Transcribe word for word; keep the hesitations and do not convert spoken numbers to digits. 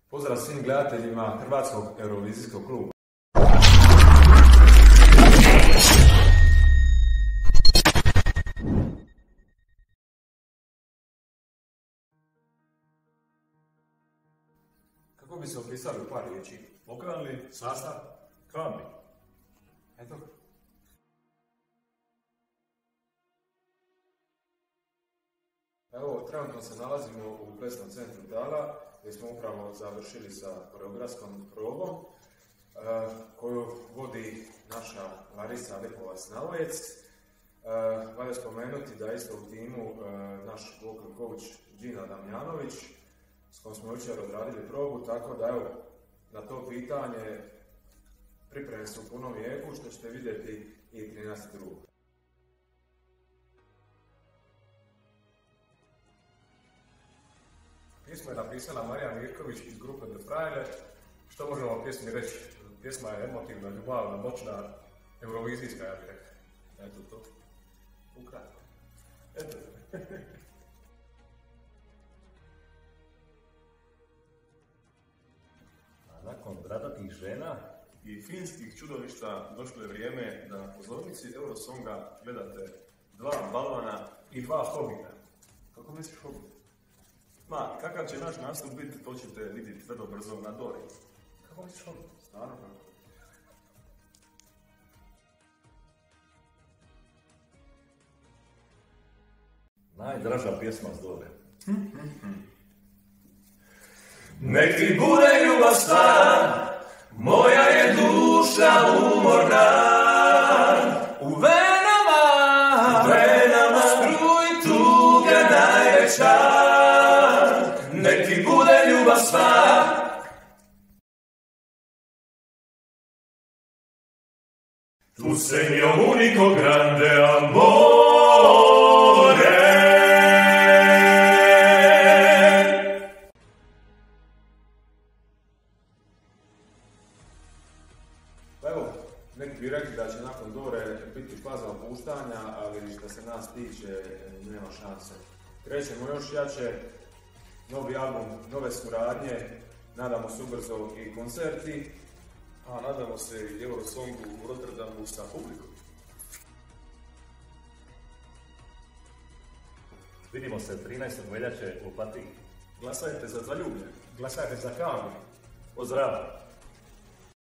Pozdrav svim gledateljima Hrvatskog eurovizijskog kluba. Kako bi se opisali u par riječi? Vokali, sastav, krambi. Eto. Evo, trenutno se nalazimo u plesnom centru Dala, gdje smo upravo završili sa koreografskom probom, e, koju vodi naša Larisa Lepovac-Navojec. E, valja spomenuti da je isto u timu e, naš vocal coach Gina Damjanović, s kojom smo jučer odradili probu, tako da evo, na to pitanje pripreme su u punom jeku, što ćete vidjeti i trinaestog drugog Pjesmu je napisala Marija Mirković iz grupe The Fraile. Što možemo o pjesmi reći? Pjesma je emotivna, ljubavna, moćna, eurovizijska, ja bih rekao. Eto to. Ukratko. Eto to. A nakon bradatih žena I finskih čudovišta došlo je vrijeme da na pozornici Eurosonga gledate dva balvana i dva hobita. Kako misliš hobita? Ma, kakav će naš nastup biti, to ćete vidjeti vrlo brzo na Dori. Kako misliš hobita? Stvarno kako? najdraža pjesma s Dore. Nek ti bude ljubav sva, moja je duša umorna. U venama, u venama struji tuga najveća. Nek ti bude ljubav sva. Tu segno unico grande amore. Evo, neki bi rekli da će nakon Dore biti faza opuštanja, ali što se nas tiče, nema šanse. Krećemo još jače, novi album, nove suradnje, nadamo se ubrzo i koncerti. A nadamo se i Eurosongu u Rotterdamu sa publikom. Vidimo se trinaestog veljače u Opatiji. Glasajte za zaljubljene. Glasajte za Kambi. Pozdrav!